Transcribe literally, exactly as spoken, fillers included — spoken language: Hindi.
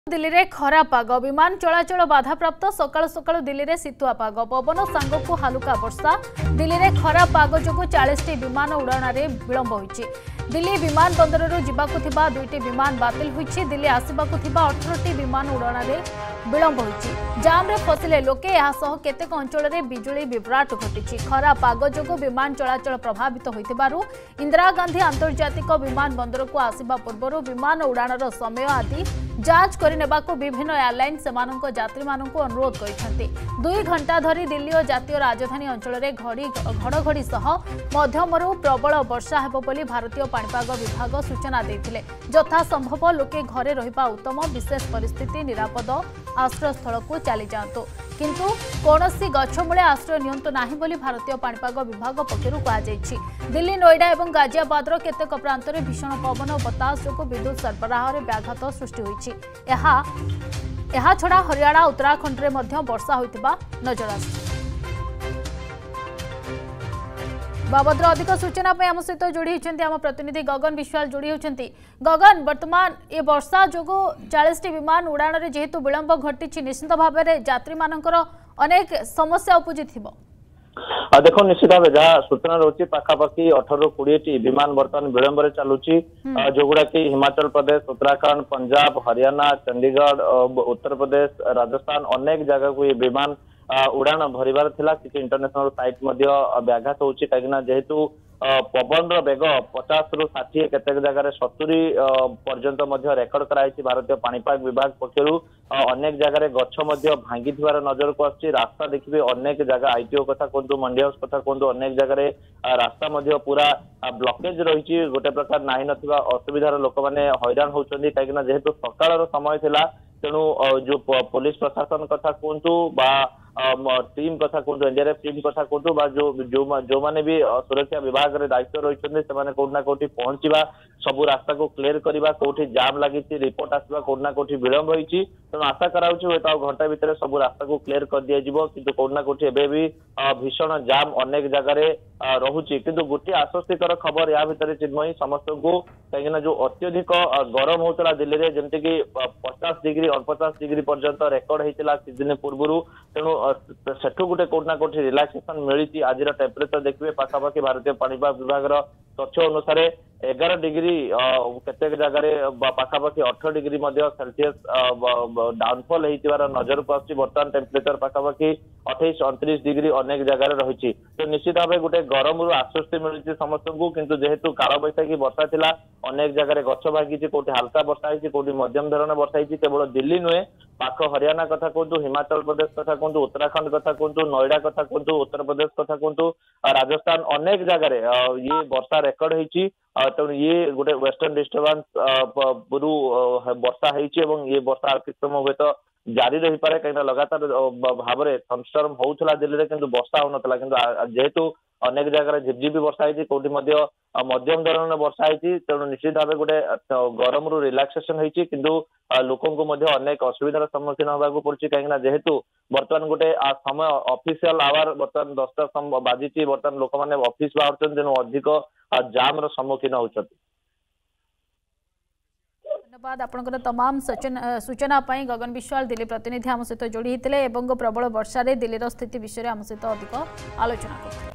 दिल्ली रे खरा पाग विमान चलाचल बाधाप्राप्त सकाल सकाल दिल्ली रे शीतुआ पाग पवन सांग को हालुका वर्षा दिल्ली रे खरा पाग जो चालीस टी विमान उड़ाण रे विलंब होइछि। दिल्ली विमान बंदररू जिबाकु थिबा दुईटी विमान बातिल होइछि। दिल्ली आसिबाकु थिबा अठारह टी विमान उड़ाण रे विलंब होइछि। जाम रे फसिले लोके एहा सह केतेक अंचल रे बिजुली विभ्राट घटिछि। खरा पाग जो विमान चलाचल प्रभावित होइथिबारु इंदिरा गांधी अंतर्जातिक विमान बंदर को आसिबा पूर्व विमान उड़ाणर समय आदि जांच करनेबाकू विभिन्न एयरलाइन सेमानक यात्री मानक अनुरोध करछन्ति। दुई घंटा धरी दिल्ली और जातीय राजधानी अंचल में घड़ी घड़घड़ी सह मध्यमरू प्रबल वर्षा हेबो बोली भारतीय पाणीपाग विभाग सूचना देथिले। यथा संभव लोके घरे रहिबा उत्तम, विशेष परिस्थिति निरापद आश्रय स्थल को चली जातु किंतु कौनसी गछमूले आश्रय नियंतु नाही बोली भारतीय पाणीपाग विभाग पक्षरु कहा जायछि। दिल्ली, नोएडा और गाजियाबादर केतेक प्रांत में भीषण पवन और बतास जो विद्युत सरबराह में व्याघात सृष्टि होइछि। एहा एहा छड़ा हरियाणा, उत्तराखंड रे मध्य वर्षा होइतिबा नजर आछि। बाबद अधिक सूचना आम सहित जोड़ी होती आम प्रतिनिधि गगन विश्वाल जोड़ी होती। गगन, वर्तमान ये वर्षा जो चालीस टी विमान उड़ाण रे जेहेतु विलंब घटी निश्चित भाव में यात्री मानकर अनेक समस्या उपजी थी। देखो निश्चित भाव जहाँ सूचना रही पाखापाखि अठारह कोड़े टी विमान बर्तमान विलंब चलुची जोगुड़ा कि हिमाचल प्रदेश, उत्तराखंड, पंजाब, हरियाणा, चंडीगढ़, उत्तर प्रदेश, राजस्थान अनेक जगह को ये विमान उड़ाण भरबार थिला। किसी इंटरनेशनल फ्लाइट व्याघात होउछि कहीं जेहेतु पवन बेग पचास रु षाठी केतेक जगह सत्तरी पर्यंत रेकर्ड कराई। भारतीय पाणीपाग विभाग पक्षरु अनेक जगह गछ भांगी नजर को आछि। रास्ता देखिए अनेक जगह आईटीओ कथा कहतु, मंडी हाउस कथा कहतु, अनेक जगह रास्ता पूरा ब्लॉकेज रही। गोटे प्रकार नाही नथिबा असुविधार लोक मैंने हैरान होउछन्ति कहीं जेहेतु सकाळ समय थिला। तेणु जो पुलिस प्रशासन कथा कहतु बा टीम कथा कहतु, एनडीआरएफ टीम कथा कहतु बा जो जो जो माने भी सुरक्षा विभाग रे दायित्व रही से कोठना कोठी पहुंचवा, सबू रास्ता को क्लियर करवा, कोठी जाम लगी रिपोर्ट आसवा, कोठना कोठी विलंब होइछि। तेणु आशा कराउछि होता घंटा भितर सबू रास्ता को क्लियर कर दिया जिवो किंतु कोठना कोठी एबे भी भीषण जाम अनेक जगह रहुछि। किंतु गोटे आश्वस्तिकर खबर या भितर चिन्मयी समस्त को कहीं जो अत्यधिक गरम होता दिल्ली रे जमती कि पचास डिग्री अणपचास डिग्री पर्यंत रेकर्ड होता किछ दिन पूर्व। तेणु सेठू गोटे कोठना कोठी रिलैक्सेशन मिली। आज टेम्परेचर देखिए पाखापाखि भारतीय पाणीपाग विभाग तथ्य अनुसार एगार डिग्री केतेक जगह पाखापाखि अठारह डिग्री सेल्सियस डाउनफॉल होइतिबार नजर को आछि। वर्तमान टेम्परेचर पाखापाखि अठाईस उनतीस डिग्री अनेक जगह रही। तो निश्चित भाव गोटे गरम रु आश्वस्ति मिली समस्त को। किंतु जेहेतु काल बैशाखी वर्षा थिला अनेक जगह गछ भागी, कोठी हल्का वर्षा होइछि, कोठी मध्यम धरण वर्षा होइछि। केवल दिल्ली नुहे पाख हरियाणा कथा कहतु, हिमाचल प्रदेश कथा कहतु, उत्तराखंड कथा कहतु, नोएडा कथा कहतु, उत्तर प्रदेश कथा कहतु, राजस्थान अनेक जगह ये वर्षा रेकर्ड होइछि। तेणु ये गोटे वेस्टर्न डिस्टर्बांस पुरु वर्षा होइछि और ये वर्षा किछ समय हुए तो जारी रही पारे कहीं लगातार भाव में थंडस्टॉर्म होउथला दिल्ली रे किंतु वर्षा होनथला। किंतु जेहेतु अनेक जगह झिपझिपी वर्षा होइछि, कोठी मध्य मध्यम धरण वर्षा होइछि। तेणु निश्चित भाव गोटे गरम रु रिलैक्सेशन होइछि किंतु लोकों को मध्य अनेक असुविधार सम्मुखीन होबाकू पड़छि कहीं जेहेतु बर्तमान गोटे समय ऑफिशियल आवर बर्तमान दसटा बाजिछि। बर्तमान लोक मैंने ऑफिस बाहर तेणु अधिक जाम सम्मुखीन होउछन्ति। धन्यवाद आपनकर तमाम सूचना पाई। गगन विश्वाल दिल्ली प्रतिनिधि आम सहित जोड़ी होते प्रबल वर्षा दिल्लीर स्थिति विषय आम सहित अधिक आलोचना करते।